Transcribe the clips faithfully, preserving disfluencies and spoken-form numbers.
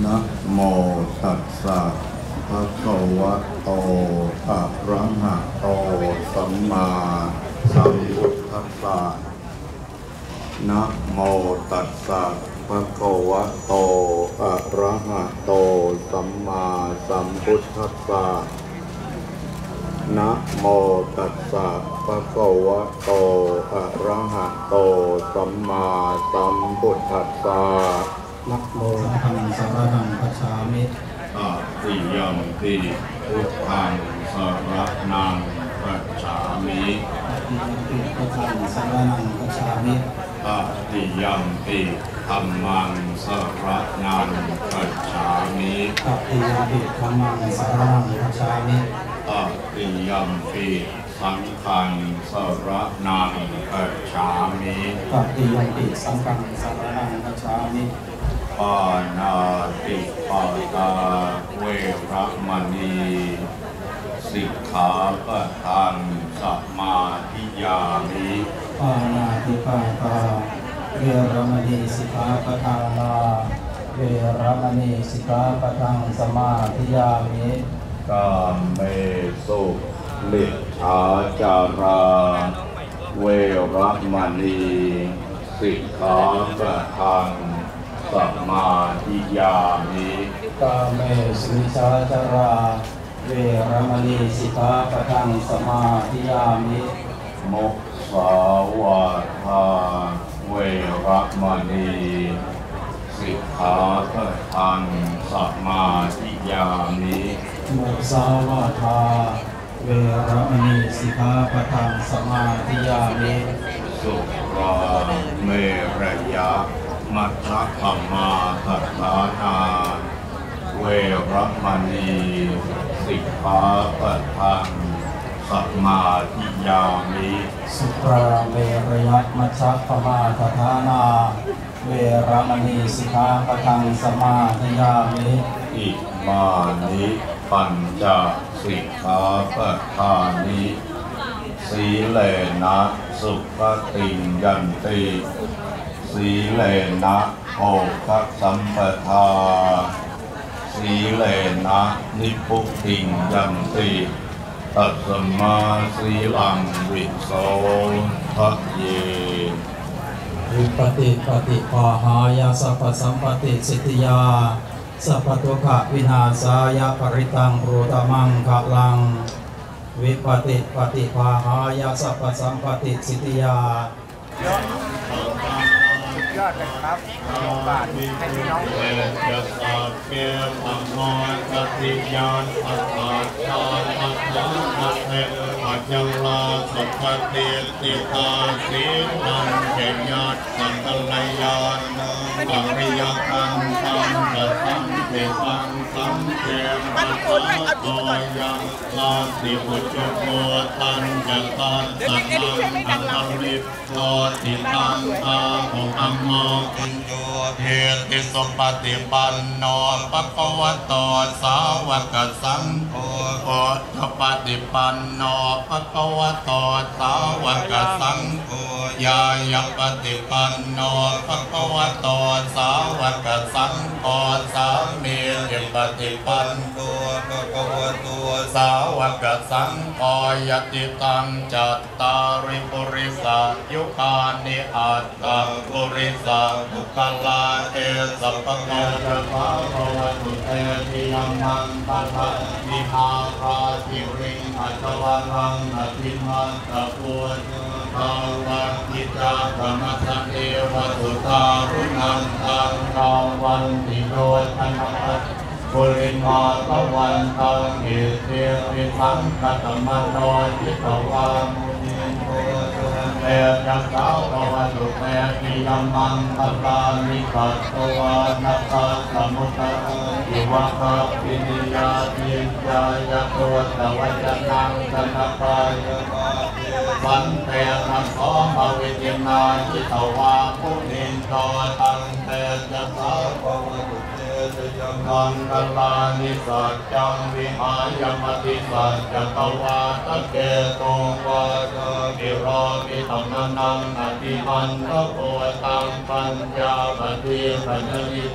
นะโมตัสสะภะคะวะโตอะระหะโตสัมมาสัมพุทธัสสะนะโมตัสสะภะคะวะโตอะระหะโตสัมมาสัมพุทธัสสะนะโมตัสสะภะคะวะโตอะระหะโตสัมมาสัมพุทธัสสะนะโมตัสสะภะคะวะโตอะระหะโตสัมมาสัมพุทธัสสะนะโมตัสสะภะคะวะโตอะระหะโตสัมมาสัมพุทธัสสะอะติยัมปิพุทธังสรณังคัจฉามิอะติยัมปิพุทธังสรณังคัจฉามิอะติยัมปิธัมมังสรณังคัจฉามิอะติยัมปิธัมมังสรณังคัจฉามิอะติยัมปิสังฆังสรณังคัจฉามิอะติยัมปิสังฆังสรณังคัจฉามิปานาติปาตาเวรมณีสิกขาปะทังสมาธิยามิปานาติปาตาเวรมณีสิกขาปะทังนาเวรมณีสิกขาปะทังสมาธิยามิกามเมสุมิจฉาจาราเวรมณีสิกขาปะทังสมาธิยามิกาเมสุมิจฉาจาราเวรมณีสิกขาปะทังสมาธิยามิมุสาวาทาเวรมณีสิกขาปะทังสมาธิยามิมุสาวาทาเวรมณีสิกขาปะทังสมาธิยามิสุราเมรยะมัชฌัปมาทัฏฐานาเวรมณีสิกขาปะทังสมาธิยามิสุราเมรยะมัชฌัปมาทัฏฐานาเวรมณีสิกขาปะทังสมาธิยามิอิมานิปัญจสิกขาปะทานิสีเลนะสุขติยันติสีเลนะโภคสัมปทาสีเลนะนิพพุติยันติตัสมาสีลังวิโสทะเยวิปติปฏิปาหายาสัพพสัมปติสิทธิยาสัพพทุกขวินาศายาปริตังรูตมังคะลังวิปติปฏิปาหายาสัพพสัมปติสิทธิยายอดเลยครับโอกาสให้พี่น้องเอเจสัพเพปัมโมสติญาณปัสสะญาณปัสสะปัสเสปัจจังลาสัพพะเตติตาสีนังเจยัตสังกัลยาณปัริยตังสัมปะสัมเตสังสัมเทปัสสะโตยังลาสิปุจโกตันจัตตัสสังอัตตริโตติตังอาโหอัมโมคุญโยเทติสมปฏิปันโนภควโตสาวกสังโฆโอทปฏิปันโนภควโตสาวกสังโฆยายปฏิปันโนภควโตสาวกสังโฆสามีจิปฏิปันโนภควโตสาวกสังโฆยติตังจัตตาริปุริสายุคานิอัตตาปุริสาบุคลาเอสัพพะเนระภาภวตุเตติยัมมังตัทะมิหาราธิริงอัจวารังอภิมันตะปุญภาวันทิจาธรรมสันเทวสุตารุนันตังราวันติโรธนัสปุริมาตะวันตังเอเทวิสังคตมโนจิตวามุนิโตเอจักขาวภวตุเตติยัมมังตัตตานิปัสสวานัสสะสมุตตะอิวะคะปินิยาติจายะโตตะวัจนังสันตปายะสันเตนะโสภวิจินาจิตวาปุณินโตตังเตจัสสะภวตุเตติยัมมังกัลลานิสัจจังวิหายมติสัจจตวาตะเกตุวาตะกิโรมิตัมนังอภิมันตะโพตังปัญญาปฏิปัญญิ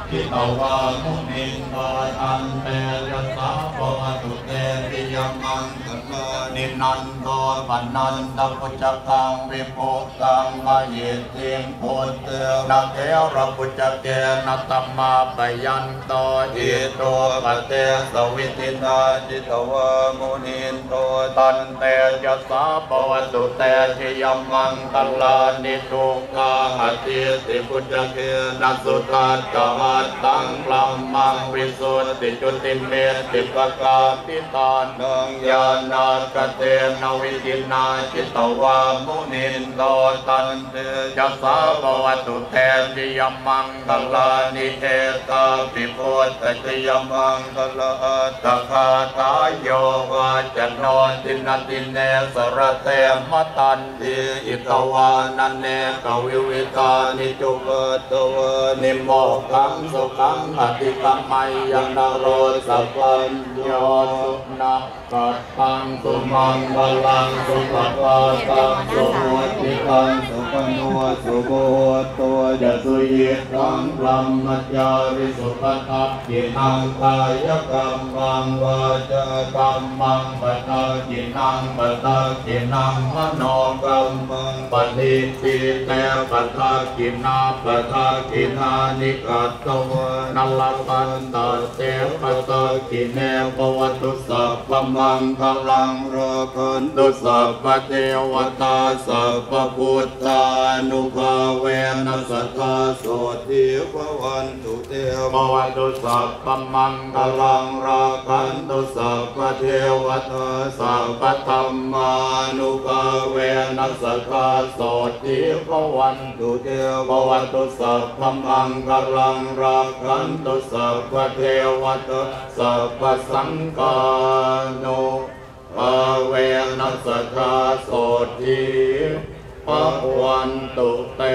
ทิตวามุนินทาอันเตยสาปวตุเตติยมังคลานินันโตปันนันตปุจจกังวิปุตังมะเยติมโพเตนะเกระปุจจเกนะตัมมาปยันโตอิโตปะเตสวิตินาจิตวามุนินโตตันเตยสาปวตุเตติยมังคลานิทุกขาหติติปุจจเกนะสุทัสสะตังลัมมังวิสุทธิจุติเมติปกาปิตานังญาณากเตนวิจินาจิตวามุนินโตตันเตจัสสะภวตุเตติยมังคลานิเอตาปิโพติยมังคลาตคาทายโยวาจันโนตินันติเนสระเตมตันติอิตวานันเนกวิวิตานิจุปตวานิโมกังสุขังอติกัมมัยยันนโรสัพพัญโยสุนักกัตตังสุมังบาลังสุปปาตังสุโหติตังสุปโนสุโบตัวจะสุยิตังพลัมมัจจาริสุปทัพกินังกายกรรมังวาจากรรมังปตากินังปตากินังมโนกรรมังปณิติเตปตากินาปตากินานิกัตตวนัลปันตเตปตากิเนปวัตุสัพพมังคลังราคันตุสัพพเทวตาสัพพพุทธานุภาเวนัสสะโสติภวันตุเตปวัตุสัพพมังคลังราคันตุสัพพเทวตาสัพพธัมมานุภาเวนัสสะโสติภวันตุเตปวัตุสัพพมังคลังราคันตุสัพพเทวตาสัพพสังฆานุภาเวนัสสะโสติภวันตุเต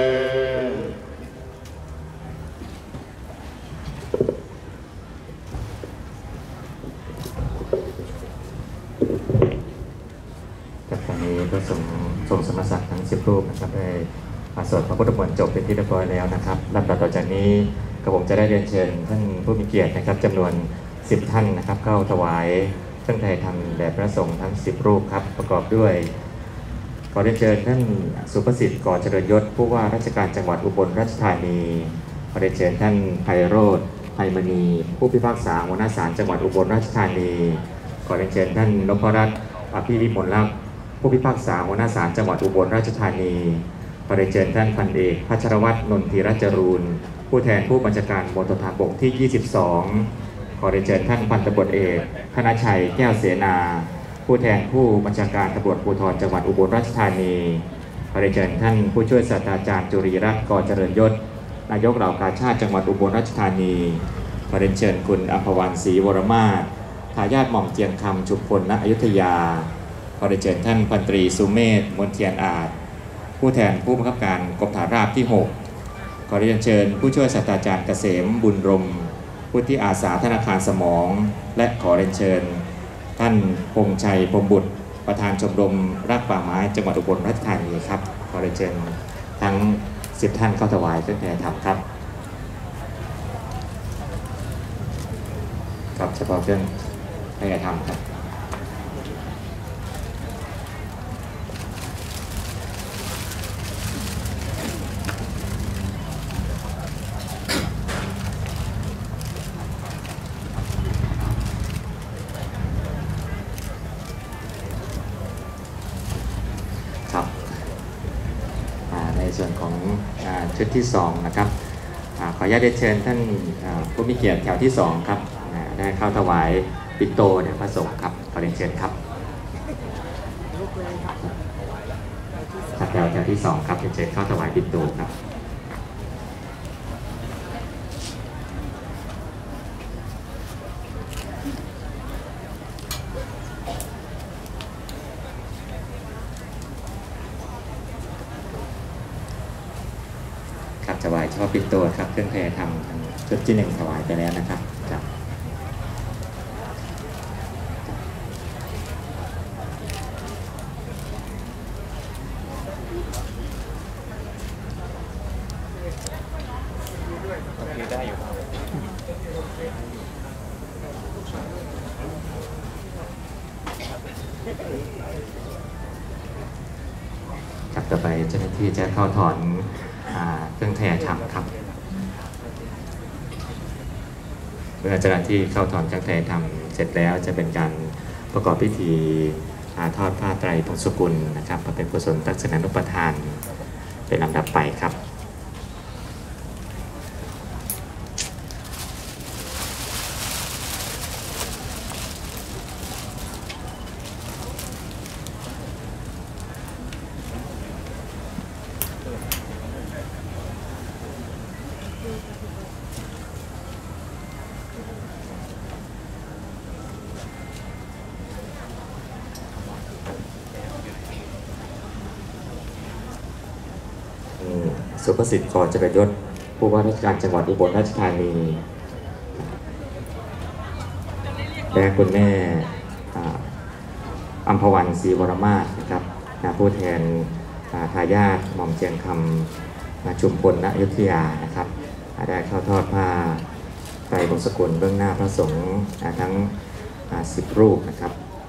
จากตอนนี้ก็ส่งส่งสมณศักดิ์ทั้งสิบรูปนะครับได้สวดพระพุทธมนต์จบเป็นที่เรียบร้อยแล้วนะครับลำดับต่อจากนี้กระผมจะได้เรียนเชิญท่านผู้มีเกียรตินะครับจำนวนสิบท่านนะครับเข้าถวายเครื่องไทยธรรมแด่พระสงฆ์ทั้งสิบรูปครับประกอบด้วยขอเรียนเชิญท่านสุภสิทธิ์ก่อเจริญยศผู้ว่าราชการจังหวัดอุบลราชธานีขอเรียนเชิญท่านไพโรจน์ไพมณีผู้พิพากษาหัวหน้าศาลจังหวัดอุบลราชธานีขอเรียนเชิญท่านนพรัตน์อภิวิมลลักษณ์ผู้พิพากษาหัวหน้าศาลจังหวัดอุบลราชธานีขอเรียนเชิญท่านพันเอกพัชรวัฒน์นนทีรจรูนผู้แทนผู้บัญชาการมณฑลทหารบกที่ยี่สิบสองขอเรียนเชิญท่านพันตำรวจเอกธนชัยแก้วเสนาผู้แทนผู้บัญชาการตำรวจภูธรจังหวัดอุบลราชธานีขอเรียนเชิญท่านผู้ช่วยศาสตราจารย์จุรีรัตน์ก่อเจริญยศนายกเหล่ากาชาติจังหวัดอุบลราชธานีขอเรียนเชิญคุณอัมพวันศรีวรมาศทายาทหม่อมเจียงคำชุมพลณอยุธยาขอเรียนเชิญท่านพันตรีสุเมธมนเทียนอาจผู้แทนผู้บังคับการกรมฐานราบที่หกขอเรียนเชิญผู้ช่วยศาสตราจารย์เกษมบุญรมผู้ที่อาสาธนาคารสมองและขอเรียนเชิญท่านพงษ์ชัยพรหมบุตรประธานชมรมรักป่าไม้จังหวัดอุบลราชธานีครับขอเรียนเชิญทั้งสิบท่านเข้าถวายเครื่องไทยธรรมครับกับเฉพาะเครื่องไทยธรรมครับในส่วนของชุดที่สองนะครับขออนุญาตเรียนเชิญท่านผู้มีเกียรติแถวที่สองครับได้เข้าถวายปิโตแด่พระสงฆ์ครับขอเรียนเชิญครับแถวแถวที่สองครับเรียนเชิญเข้าถวายปิโตครับถวายเฉพาะปิโตครับเครื่องไทยธรรมชุดที่หนึ่งถวายไปแล้วนะครับครับได้อยู่ต่อไปเจ้าหน้าที่จะเข้าถอนเครื่องแถ่ทำครับเมื่อเจ้าหน้าที่เข้าถอนเครื่องแถ่ทำเสร็จแล้วจะเป็นการประกอบพิธีทอดผ้าไตรพงศกุลนะครับพระเป็นกุศลทักษณานุปทานเป็นลำดับไปครับสุภสิทธิ์ก่อจะเป็นยศผู้ว่าราชการจังหวัดอุบลราชธานีและคุณแม่อัมพวันศรีวรมาศนะครับผู้แทนทายาทหม่อมเจียงคำชุมพลณอยุธยานะครับได้เข้าทอดผ้าไตรพงศกุลเบื้องหน้าพระสงฆ์ทั้งสิบรูปนะครับ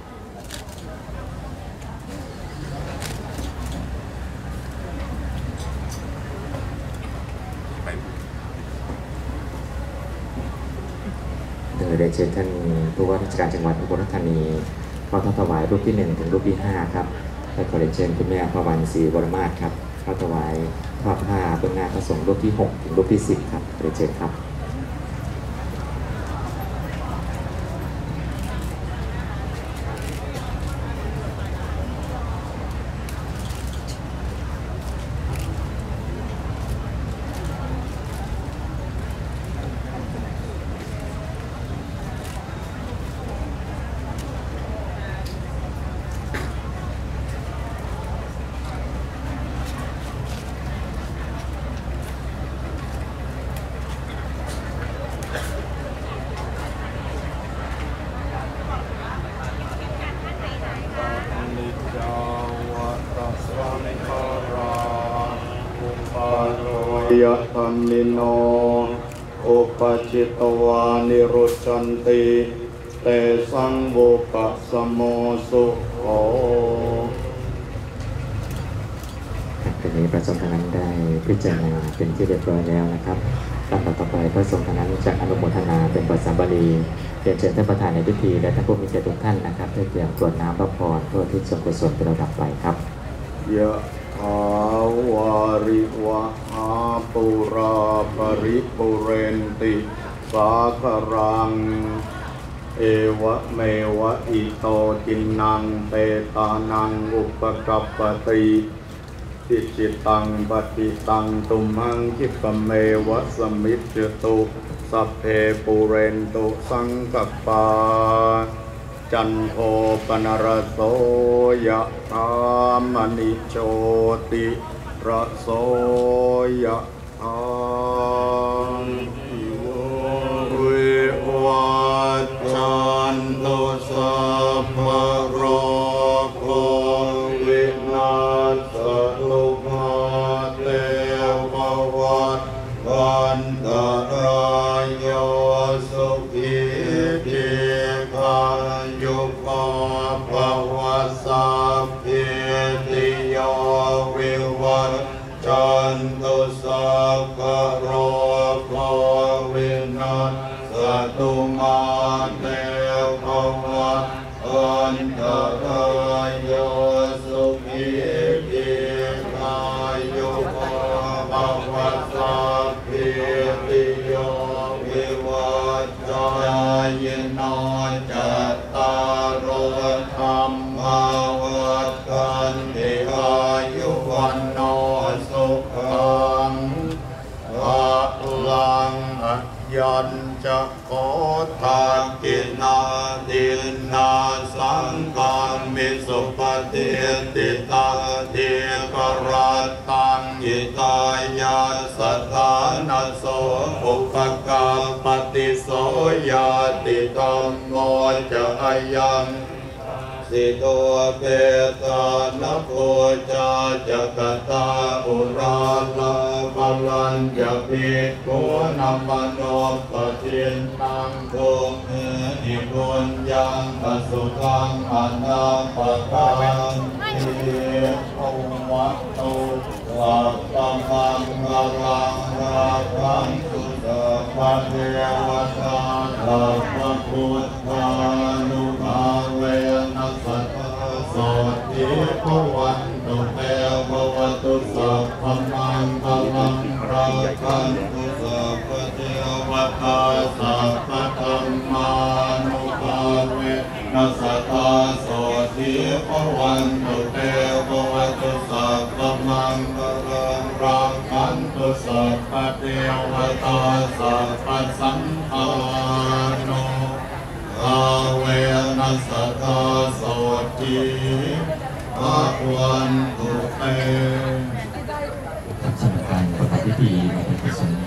โดยได้เชิญท่านผู้ว่าราชการจังหวัดอุบลราชธานีเข้าถวายรูปที่หนึ่งถึงรูปที่ห้าครับและขอเรียนเชิญคุณแม่พระวันศรีวรมาศครับเข้าถวายทอดผ้าเบื้องหน้าพระสงฆ์รูปที่หกถึงรูปที่สิบครับเรียนเชิญครับยะธรรมิโนอุปจิตวานิรุชันติเตสังโวกัสโมสุโขทีนี้พระสงฆ์ท่านนั้นได้พิจารณาเป็นที่เรียบร้อยแล้วนะครับลำดับต่อไปพระสงฆ์ท่านนั้นจะอนุโมทนาเป็นภาษาบาลีเรียนเชิญท่านประธานในพิธีและท่านผู้มีเกียรติทุกท่านนะครับได้เตรียมกรวดน้ำพระพรเพื่อที่ส่วนกุศลเป็นระดับไปครับยะถาวาริวะหาปุราปริปุเรนติสาครังเอวะเมวะอิโตจินังเปตานังอุปกัปปติทิจิตังปฏิตังตุมหังคิปเมวะสมิจจตุสัพเพปุเรนตุสังกัปปาจันโทปนรโสยะธามณิโชติระโสยะธามวิวัชชันตุสัพพะโรโควินาศตุมาเตภวัตวันตรายโยสุขีทีขายุปปวัสสัพพิติโยวิวัชชันตุสัพพะโรโควินาศตุมาเตภวัตวันตรายโยสุขีทีขายุปปวัสสัพพิติโยวิวัชชันยโนจัตตารโอธรรมวัฏฏันติอายุวันโนสุขังภะลังอัจยัญจะโคทากินาทินาสังฆามิสุปฏิติตาเทกรัตตังอิตายาสถานะโสอุปกัปปติโสยาติตัมโมจะอายังสิโตเปตานโพจาจักตาอุราลาภลัญญภิกขุนัมมโนปทินตังทุมเอหิปุญญังปสุขังอนาปะกังเทภวัตโตสัพพมังคลังราคันตุสัพพเทวตาสัพพพุทธานุภาเวนัสสะโสติภวันตุเตภวตุสัพพมังคลังราคันตุสัพพเทวตาสัพพธัมมานุภาเวนัสสะโสติภวันตุเตภวตุสัพพมังคลังราคันตุสัพพเทวตาสัพพสังฆานุภาเวนัสสะโสติภวันตุเตสำหรับการประกอบพิธีในพิธีสงฆ์